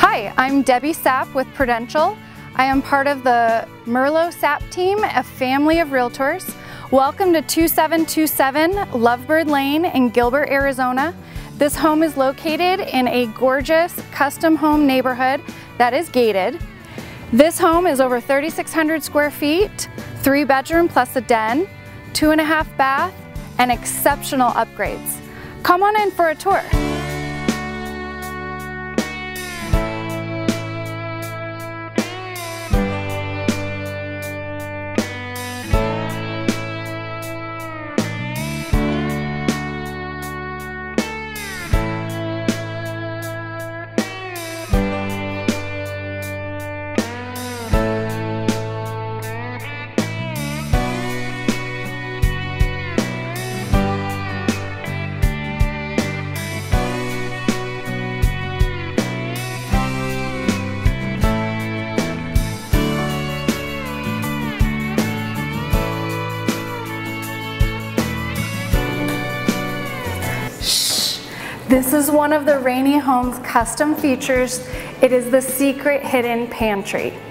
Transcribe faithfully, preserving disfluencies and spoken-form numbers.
Hi, I'm Debbie Sapp with Prudential. I am part of the Merlot Sapp team, a family of realtors. Welcome to two seven two seven Lovebird Lane in Gilbert, Arizona. This home is located in a gorgeous custom home neighborhood that is gated. This home is over thirty-six hundred square feet, three bedroom plus a den, two and a half bath, and exceptional upgrades. Come on in for a tour. This is one of the Rainy Home's custom features. It is the secret hidden pantry.